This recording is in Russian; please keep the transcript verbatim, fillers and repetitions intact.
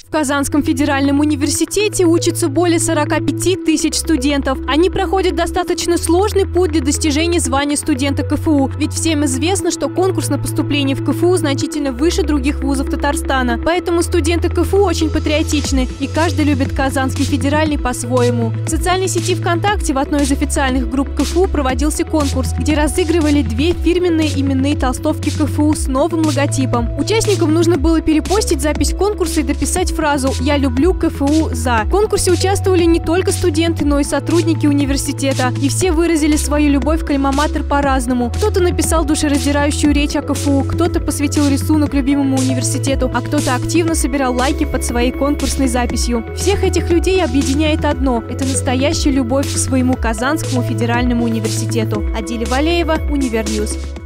В Казанском федеральном университете учатся более сорока пяти тысяч студентов. Они проходят достаточно сложный путь для достижения звания студента КФУ, ведь всем известно, что конкурс на поступление в КФУ значительно выше других вузов Татарстана. Поэтому студенты КФУ очень патриотичны, и каждый любит Казанский федеральный по-своему. В социальной сети ВКонтакте в одной из официальных групп КФУ проводился конкурс, где разыгрывали две фирменные именные толстовки КФУ с новым логотипом. Участникам нужно было перепостить запись конкурса и дописать фразу «Я люблю КФУ за». В конкурсе участвовали не только студенты, но и сотрудники университета. И все выразили свою любовь к альма-матер по-разному. Кто-то написал душераздирающую речь о КФУ, кто-то посвятил рисунок любимому университету, а кто-то активно собирал лайки под своей конкурсной записью. Всех этих людей объединяет одно – это настоящая любовь к своему Казанскому федеральному университету. Адиля Валеева, Универньюз.